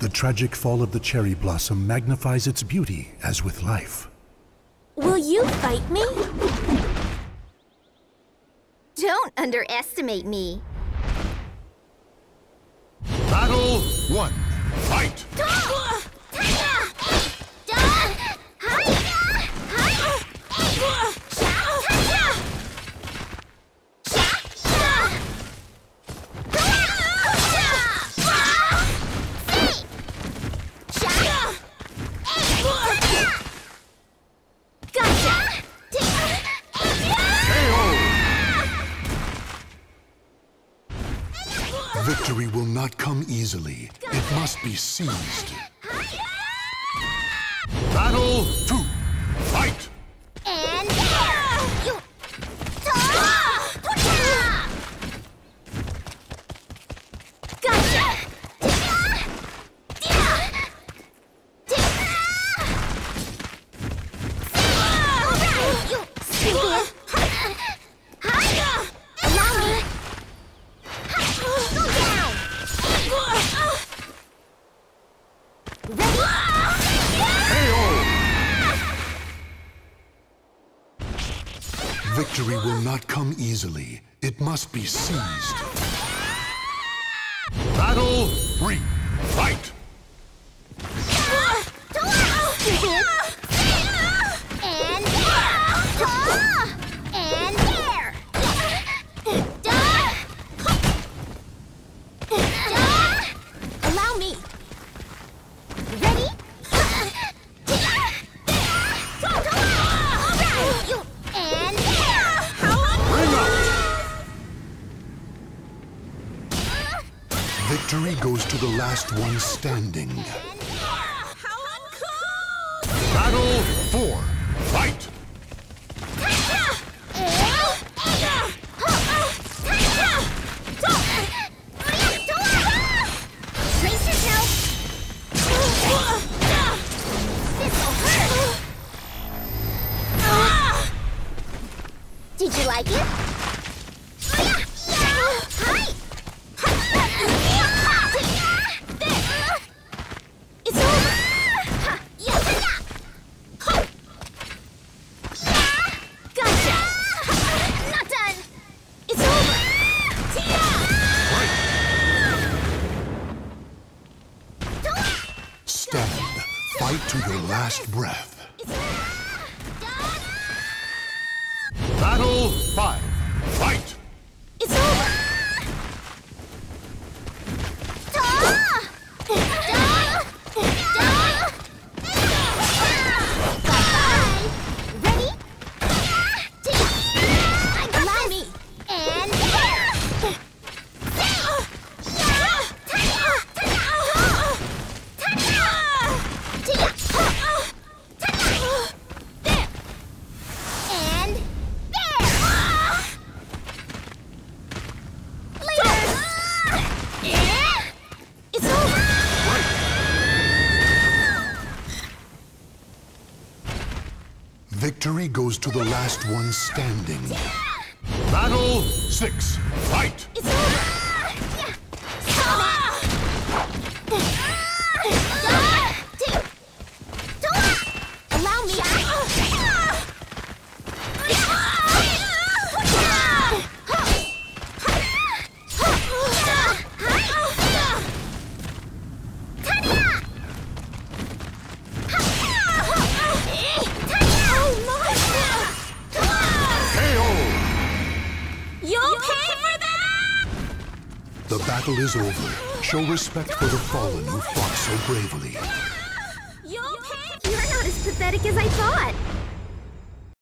The tragic fall of the cherry blossom magnifies its beauty as with life. Will you fight me? Don't underestimate me. Battle 1. Fight! Victory will not come easily. It must be seized. Battle 2. Fight! And there! You... Gotcha! Victory will not come easily. It must be seized. Battle 3. Fight! And there! Allow me. Ready? And Victory goes to the last one standing. Battle 4. Fight! brace yourself. This'll hurt. Did you like it? It's over. Gotcha. Not done. It's over. Stand. Fight to your last breath. Battle 5. Fight! It's over. Ready? Allow me. And there. And it's over! Victory goes to the last one standing. Battle 6. Fight! It's over! Allow me! You'll pay for that! The battle is over. Show respect for the fallen who fought so bravely. You'll pay! You're not as pathetic as I thought.